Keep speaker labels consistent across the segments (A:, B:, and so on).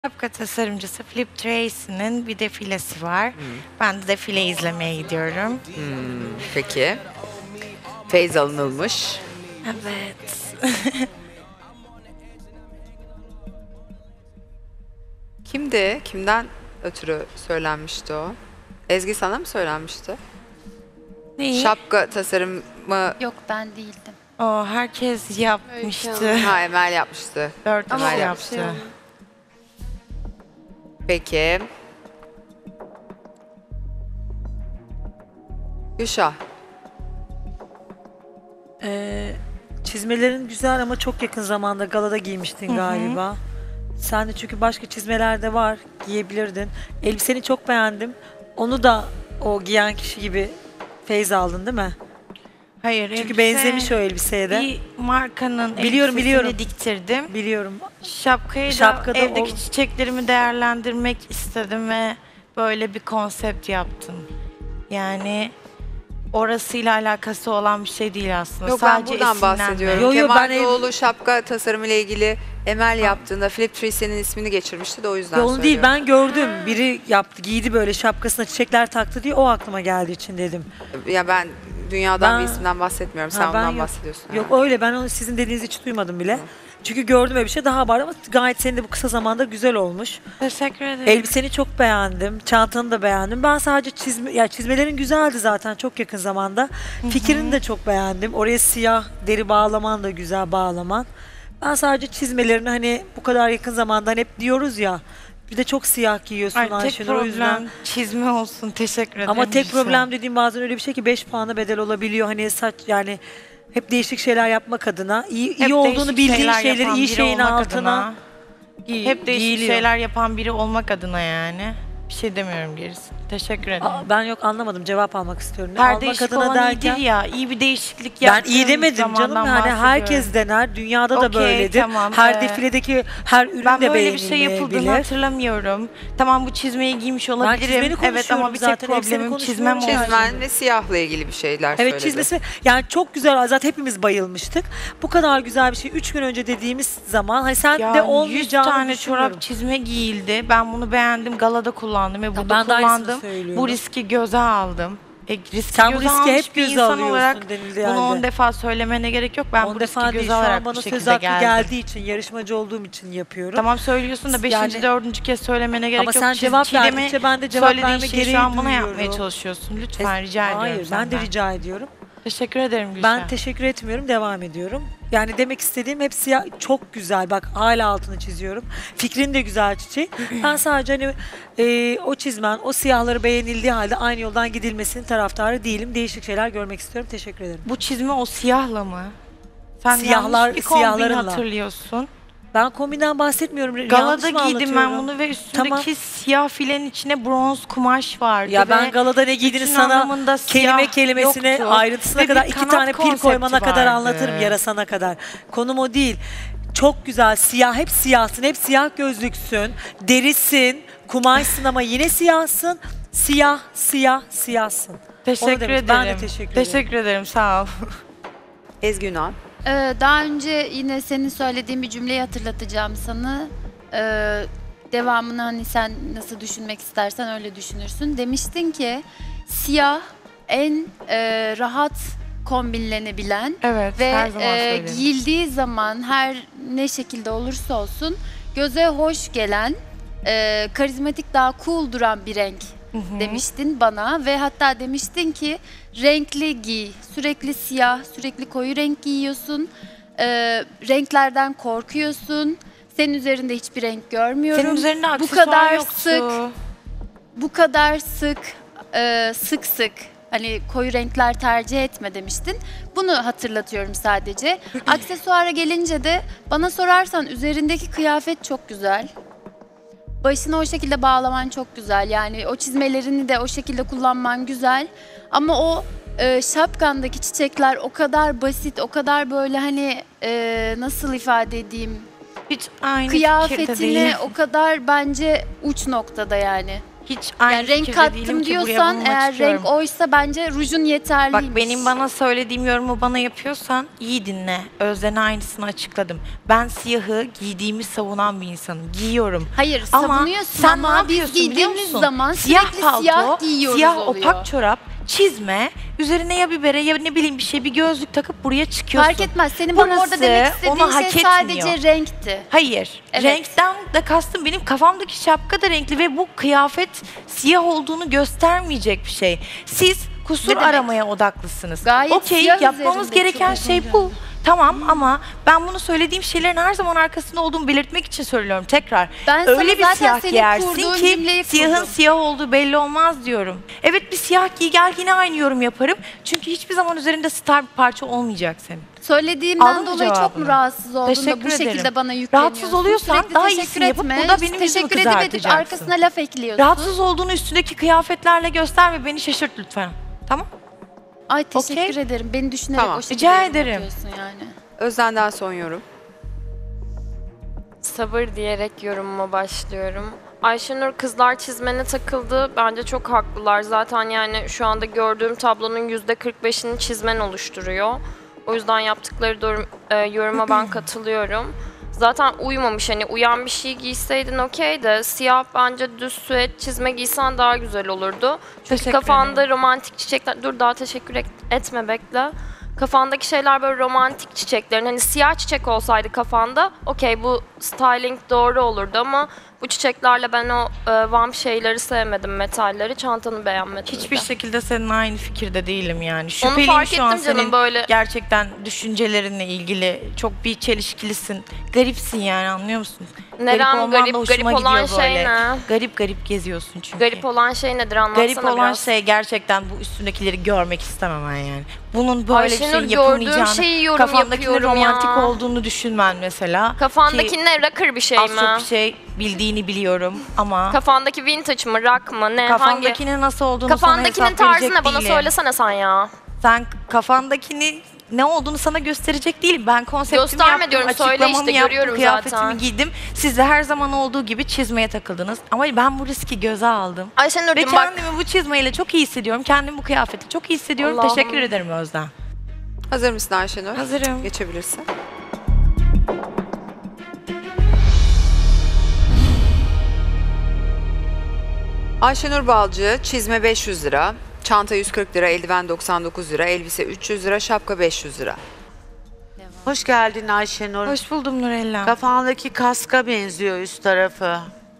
A: Şapka tasarımcısı Philip Tracy'nin bir defilesi var. Ben de defile izlemeye gidiyorum.
B: Peki. Feyz alınılmış.
A: Evet.
B: Kimdi? Kimden ötürü söylenmişti o? Ezgi sana mı söylenmişti?
A: Neyi?
B: Şapka tasarımı
C: Yok ben değildim.
A: O herkes yapmıştı.
B: ha, Emel yapmıştı.
A: 4
B: Ama
A: kişi
B: o
A: yaptı.
B: Peki. Gülşah.
D: Çizmelerin güzel ama çok yakın zamanda galada giymiştin galiba. Sen de çünkü başka çizmeler de var, giyebilirdin. Elbiseni çok beğendim. Onu da o giyen kişi gibi feyz aldın değil mi?
A: Hayır,
D: Çünkü
A: elbise
D: benzemiş o elbiseye de.
A: bir markanın
D: Biliyorum,
A: elbisesini
D: biliyorum.
A: diktirdim.
D: Biliyorum.
A: Şapkayı
D: Şapkada
A: da evdeki
D: o-
A: çiçeklerimi değerlendirmek istedim ve böyle bir konsept yaptım. Yani orasıyla alakası olan bir şey değil aslında.
B: Yok ben
A: Sadece
B: buradan
A: esinlenme.
B: bahsediyorum.
D: Yo, yo,
B: Kemal
D: ben
B: Doğulu şapka tasarımı ile ilgili Emel yaptığında Philip Tracy'nin ismini geçirmişti de o yüzden
D: Ya onu değil,
B: söylüyorum.
D: ben gördüm. Biri yaptı, giydi böyle şapkasına çiçekler taktı diye o aklıma geldiği için dedim.
B: Ya ben dünyadan
D: Ben-
B: bir isimden bahsetmiyorum. Sen
D: Ha, ben
B: ondan
D: yok.
B: bahsediyorsun.
D: Yok öyle, ben onu sizin dediğinizi hiç duymadım bile. Çünkü gördüm öyle bir şey daha var ama gayet senin de bu kısa zamanda güzel olmuş.
A: Teşekkür ederim.
D: Elbiseni çok beğendim, çantanı da beğendim. Ben sadece çizmelerin güzeldi zaten çok yakın zamanda. Fikrini de çok beğendim. Oraya siyah deri bağlaman da güzel bağlaman. Ben sadece çizmelerini hani bu kadar yakın zamanda hani hep diyoruz ya. Bir de çok siyah giyiyorsun
A: Ay, tek
D: Ayşenur o yüzden.
A: problem çizme olsun. Teşekkür ederim.
D: Ama tek
A: Gülşah.
D: problem dediğim bazen öyle bir şey ki 5 puana bedel olabiliyor. Hani saç yani hep değişik şeyler yapmak adına iyi
A: Hep
D: olduğunu
A: değişik
D: bildiğin
A: şeyler
D: şeyleri
A: yapan
D: iyi
A: biri
D: şeyin
A: olmak
D: altına
A: adına, hep değişik
D: giyiliyor.
A: şeyler yapan biri olmak adına yani. Bir şey demiyorum gerisi. Teşekkür ederim.
D: Ben yok anlamadım, cevap almak istiyorum.
A: Her
D: Almak
A: değişik
D: adına
A: olan
D: derken
A: iyidir ya. İyi bir değişiklik
D: ben
A: yaptığın
D: iyi demedim canım,
A: zamandan
D: yani herkes
A: bahsediyorum.
D: dener, dünyada da
A: Okey,
D: böyledir.
A: tamam,
D: Her defiledeki her ürün
A: Ben
D: de
A: böyle bir şey yapıldığını
D: beğenilmeyebilir.
A: hatırlamıyorum. Tamam, bu çizmeyi giymiş olabilirim.
D: çizmeni
A: Evet, ama
D: konuşuyorum
A: bir tek
D: zaten, hepsini
A: problemim çizmem
D: konuşmuyorum.
A: oldu.
B: Çizmen ve siyahla ilgili bir şeyler söyledi.
D: Evet, çizmesi yani çok güzel, zaten hepimiz bayılmıştık. Bu kadar güzel bir şey 3 gün önce dediğimiz zaman hani sen de
A: Ya 100
D: olmayacağını
A: tane
D: düşünüyorum.
A: çorap çizme giyildi. Ben bunu beğendim. Galada kullandım ve burada
D: ben de aynısını
A: kullandım.
D: söylüyorum.
A: Bu riski göze aldım. Riski
D: Sen bu
A: göze
D: riski
A: almış
D: hep
A: bir
D: göze
A: insan
D: alıyorsun
A: olarak
D: denildiği
A: bunu 10
D: halde.
A: defa söylemene gerek yok. Ben
D: 10
A: bu
D: defa
A: riski
D: değil,
A: göze
D: şu
A: alarak
D: an
A: bu
D: bana söz
A: şekilde
D: hakkı
A: geldim.
D: geldiği için, yarışmacı olduğum için yapıyorum.
A: Tamam söylüyorsun da 5.
D: Yani-
A: 4. kez söylemene gerek
D: Ama
A: yok.
D: sen cevap
A: Çiğdem'in
D: verdikçe ben de cevap
A: söylediğin
D: verme
A: şeyi
D: gereği
A: şu an bana
D: duyuyorum.
A: yapmaya çalışıyorsun. Lütfen rica ediyorum
D: Hayır, ben de
A: senden.
D: rica ediyorum.
A: Teşekkür ederim Gülşah.
D: Ben teşekkür etmiyorum, devam ediyorum. Yani demek istediğim hep siyah, çok güzel. Bak hala altını çiziyorum. Fikrin de güzel Çiçek. Ben sadece hani o çizmen, o siyahları beğenildiği halde aynı yoldan gidilmesinin taraftarı değilim. Değişik şeyler görmek istiyorum. Teşekkür ederim.
A: Bu çizme o siyahla mı? Sen
D: Siyahlar-
A: yanlış bir kombin
D: siyahlarınla.
A: hatırlıyorsun.
D: Ben kombinden bahsetmiyorum.
A: Galada
D: Yanlış mı
A: giydim ben
D: anlatıyorum?
A: bunu ve üstündeki
D: Tamam.
A: siyah filenin içine bronz kumaş vardı.
D: Ya ben
A: ve
D: galada ne giydiğini
A: bütün
D: sana
A: anlamında
D: kelime
A: siyah
D: kelimesine
A: yoktu.
D: ayrıntısına
A: Ve
D: kadar
A: bir
D: 2
A: kanat
D: tane pil
A: konsepti
D: koymana kadar
A: vardı.
D: anlatırım, yarasana kadar. Konum o değil. Çok güzel siyah, hep siyahsın, hep siyah gözlüksün, derisin, kumaşsın ama yine siyahsın. Siyah, siyah, siyahsın. Onu
A: Teşekkür
D: demiş.
A: ederim.
D: Ben de teşekkür ederim.
A: Teşekkür ederim, sağ ol.
B: Ezgi Ünal.
C: Daha önce yine senin söylediğin bir cümleyi hatırlatacağım sana. Devamını hani sen nasıl düşünmek istersen öyle düşünürsün. Demiştin ki siyah en rahat kombinlenebilen
A: Evet,
C: ve
A: her zaman söylerim.
C: giyildiği zaman her ne şekilde olursa olsun göze hoş gelen, karizmatik, daha cool duran bir renk demiştin bana ve hatta demiştin ki renkli giy, sürekli siyah, sürekli koyu renk giyiyorsun, renklerden korkuyorsun, senin üzerinde hiçbir renk görmüyorum.
A: Senin üzerinde
C: bu
A: aksesuar
C: kadar
A: yoktu.
C: bu kadar sık hani koyu renkler tercih etme demiştin. Bunu hatırlatıyorum sadece. Aksesuara gelince de bana sorarsan üzerindeki kıyafet çok güzel. Başını o şekilde bağlaman çok güzel. Yani o çizmelerini de o şekilde kullanman güzel. Ama o şapkandaki çiçekler o kadar basit, o kadar böyle hani nasıl ifade edeyim?
A: Hiç aynı fikirde
C: Kıyafetine
A: değilim.
C: o kadar bence uç noktada yani.
A: Hiç aynı
C: Yani renk
A: fikirde değilim
C: kattım
A: ki buraya
C: diyorsan
A: bulunmak
C: eğer
A: istiyorum.
C: renk oysa bence rujun yeterliymiş.
A: Bak benim bana söylediğim yorumu bana yapıyorsan iyi dinle. Özden'e aynısını açıkladım. Ben siyahı giydiğimi savunan bir insanım. Giyiyorum.
C: Hayır
A: Ama
C: savunuyorsun
A: sen
C: ama
A: ne
C: biz
A: yapıyorsun biliyor
C: giydiğimiz
A: musun?
C: zaman
A: Siyah
C: sürekli
A: palto,
C: siyah giyiyoruz
A: siyah
C: oluyor.
A: opak çorap, çizme, üzerine ya bir bere ya ne bileyim bir şey bir gözlük takıp buraya çıkıyorsun.
C: Fark etmez. Senin bana orada
A: Burası
C: demek istediğin
A: onu hak
C: şey
A: etmiyor.
C: sadece renkti.
A: Hayır.
C: Evet.
A: Renkten de kastım benim kafamdaki şapka da renkli ve bu kıyafet siyah olduğunu göstermeyecek bir şey. Siz kusur
C: Ne demek?
A: aramaya odaklısınız.
C: Gayet
A: Okey,
C: siyah
A: yapmamız
C: üzerinde
A: gereken
C: çok
A: şey
C: uzun
A: bu. Tamam ama ben bunu söylediğim şeylerin her zaman arkasında olduğumu belirtmek için söylüyorum tekrar.
C: Ben sana
A: Öyle bir
C: zaten
A: siyah
C: senin
A: giyersin
C: kurduğun
A: ki
C: cümleyi
A: siyahın
C: kurdum.
A: siyah olduğu belli olmaz diyorum. Evet bir siyah giy gel yine aynı yorum yaparım. Çünkü hiçbir zaman üzerinde star bir parça olmayacak senin.
C: Söylediğimden
A: Aldın mı
C: dolayı çok
A: cevabını?
C: mu rahatsız oldun da
A: Teşekkür
C: bu şekilde
A: ederim.
C: bana yükleniyorsun?
A: Rahatsız oluyorsan
C: Sürekli
A: daha
C: teşekkür
A: iyisini yapıp
C: etme.
A: burada benim yüzümü
C: teşekkür edip
A: kızartacaksın.
C: arkasına laf ekliyorsun.
A: Rahatsız olduğunu üstündeki kıyafetlerle göster ve beni şaşırt lütfen. Tamam?
C: Ay teşekkür
A: Okey.
C: ederim. Beni düşünerek
B: Tamam.
C: o şekilde
A: Rica
C: yorum
A: ederim.
C: yapıyorsun yani.
B: Özden'den son yorum.
E: Sabır diyerek yorumuma başlıyorum. Ayşenur kızlar çizmene takıldı. Bence çok haklılar. Zaten yani şu anda gördüğüm tablonun %45'ini çizmen oluşturuyor. O yüzden yaptıkları yoruma ben katılıyorum. Zaten uymamış, hani uyan bir şey giyseydin okey de siyah bence düz süet çizme giysen daha güzel olurdu. Çünkü
A: Teşekkür
E: kafanda
A: ederim.
E: romantik çiçekler, dur daha teşekkür etme bekle. Kafandaki şeyler böyle romantik çiçeklerin, hani siyah çiçek olsaydı kafanda okey bu styling doğru olurdu ama bu çiçeklerle ben o vam şeyleri sevmedim, metalleri, çantanı beğenmedim.
A: Hiçbir
E: de.
A: şekilde senin aynı fikirde değilim yani.
E: Onu
A: Şüpheliyim
E: fark
A: şu an
E: ettim canım
A: senin
E: böyle.
A: gerçekten düşüncelerinle ilgili. Çok bir çelişkilisin. Garipsin yani anlıyor musun?
E: Neren
A: olman
E: garip,
A: da hoşuma
E: garip olan
A: gidiyor
E: şey
A: böyle.
E: ne?
A: Garip garip geziyorsun çünkü.
E: Garip olan şey nedir anlatsana
A: Garip olan
E: biraz.
A: şey gerçekten bu üstündekileri görmek istemem ben yani. Bunun böyle
E: Ayşenur,
A: bir şey
E: gördüğüm
A: yapılmayacağını,
E: şeyi yorum
A: kafandakinin
E: yapıyorum
A: romantik
E: ya.
A: olduğunu düşünmen mesela.
E: Kafandaki
A: Ki
E: ne, rocker bir şey
A: az
E: mi?
A: çok bir şey bildiğini biliyorum ama
E: Kafandaki vintage mı, rock mı, ne, hangi?
A: kafandakinin nasıl olduğunu sana
E: Kafandakinin
A: hesap
E: tarzı
A: verecek
E: ne, bana
A: değilim.
E: söylesene sen ya.
A: Sen kafandakini ne olduğunu sana gösterecek değilim. Ben konseptimi
E: Gösterme
A: yaptım,
E: diyorum, söyle
A: açıklamamı
E: işte,
A: yaptım,
E: görüyorum
A: kıyafetimi
E: zaten.
A: giydim. Siz de her zaman olduğu gibi çizmeye takıldınız. Ama ben bu riski göze aldım. Ve
E: Ayşenur'cum bak,
A: kendimi bu çizmeyle çok iyi hissediyorum. Kendimi bu kıyafetle çok iyi hissediyorum.
E: Allah'ım.
A: Teşekkür ederim Özden.
B: Hazır mısın Ayşenur?
A: Hazırım.
B: Geçebilirsin. Ayşenur Balcı, çizme 500 lira, çanta 140 lira, eldiven 99 lira, elbise 300 lira, şapka 500 lira.
F: Hoş geldin Ayşenur.
A: Hoş buldum Nurella.
F: Kafandaki kaska benziyor üst tarafı.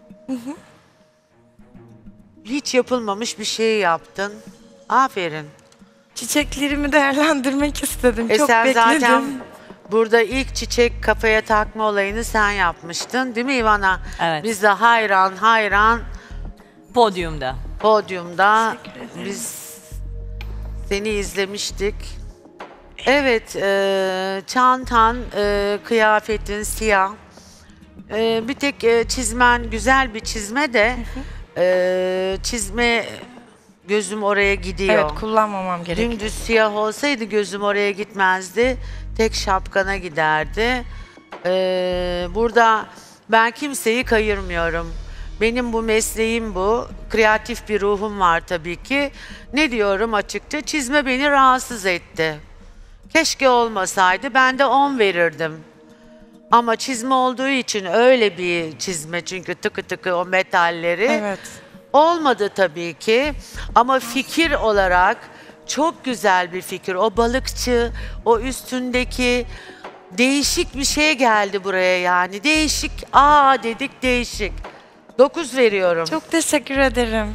F: Hiç yapılmamış bir şey yaptın. Aferin.
A: Çiçeklerimi değerlendirmek istedim. çok
F: Sen
A: bekledim.
F: zaten burada ilk çiçek kafaya takma olayını sen yapmıştın değil mi İvana?
G: Evet.
F: Biz de hayran
G: Podyumda.
F: podyumda biz seni izlemiştik. Evet, çantan, kıyafetin siyah. Bir tek çizmen güzel bir çizme de çizme gözüm oraya gidiyor.
A: Evet kullanmamam gerekiyor.
F: Dümdüz siyah olsaydı gözüm oraya gitmezdi. Tek şapkana giderdi. Burada ben kimseyi kayırmıyorum. Benim bu mesleğim bu. Kreatif bir ruhum var tabii ki. Ne diyorum açıkça? Çizme beni rahatsız etti. Keşke olmasaydı. Ben de 10 verirdim. Ama çizme olduğu için öyle bir çizme çünkü tıkı tıkı o metalleri.
A: Evet.
F: Olmadı tabii ki ama fikir olarak çok güzel bir fikir. O balıkçı, o üstündeki değişik bir şey geldi buraya yani. Değişik, dedik değişik. 9 veriyorum.
A: Çok teşekkür ederim.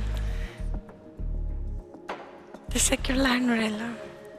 A: Teşekkürler Nurella.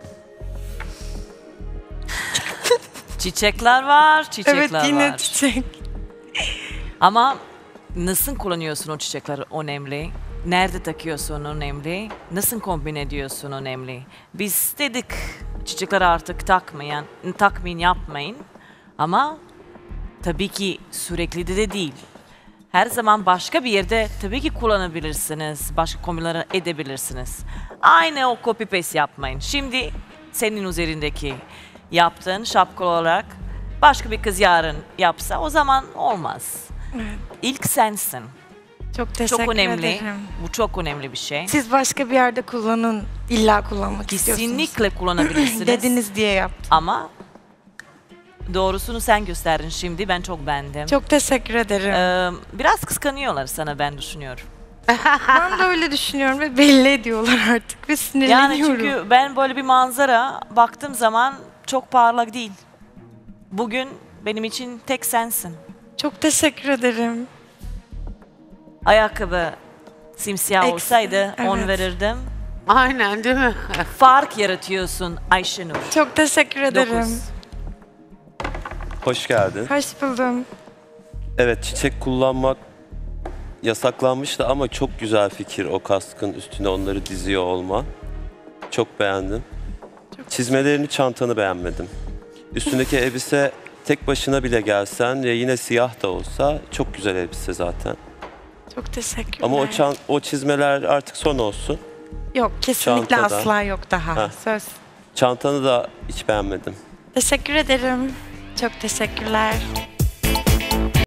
G: Çiçekler var, çiçekler
A: Evet yine
G: var.
A: çiçek.
G: Ama nasıl kullanıyorsun o çiçekleri önemli. Nerede takıyorsun önemli. Nasıl kombin ediyorsun önemli. Biz dedik çiçekleri artık takmayın, yapmayın. Ama tabii ki sürekli de değil. Her zaman başka bir yerde tabii ki kullanabilirsiniz. Başka kombinler edebilirsiniz. Aynı o copy paste yapmayın. Şimdi senin üzerindeki yaptığın şapka olarak başka bir kız yarın yapsa o zaman olmaz. İlk sensin.
A: Çok teşekkür
G: Çok önemli.
A: ederim.
G: Bu çok önemli bir şey.
A: Siz başka bir yerde kullanın. İlla kullanmak istiyorsunuz.
G: Kesinlikle kullanabilirsiniz.
A: Dediniz diye yaptım.
G: Ama doğrusunu sen gösterdin şimdi. Ben çok beğendim.
A: Çok teşekkür ederim.
G: Biraz kıskanıyorlar sana ben düşünüyorum.
A: Ben de öyle düşünüyorum ve belli ediyorlar artık ve
G: Yani
A: sinirleniyorum.
G: çünkü ben böyle bir manzara baktığım zaman çok parlak değil. Bugün benim için tek sensin.
A: Çok teşekkür ederim.
G: Ayakkabı simsiyah
A: Eksi,
G: olsaydı 10
A: evet.
G: verirdim.
F: Aynen değil mi?
G: Fark yaratıyorsun Ayşenur.
A: Çok teşekkür ederim.
G: 9.
H: Hoş geldin.
A: Hoş buldum.
H: Evet, çiçek kullanmak yasaklanmıştı ama çok güzel fikir o kaskın üstüne onları diziyor olma. Çok beğendim. Çizmelerini, çantanı beğenmedim. Üstündeki elbise tek başına bile gelsen ve yine siyah da olsa çok güzel elbise zaten.
A: Çok teşekkürler.
H: Ama o çizmeler artık son olsun.
A: Yok, kesinlikle
H: Çantada.
A: asla yok daha.
H: Heh.
A: Söz.
H: Çantanı da hiç beğenmedim.
A: Teşekkür ederim. Çok teşekkürler.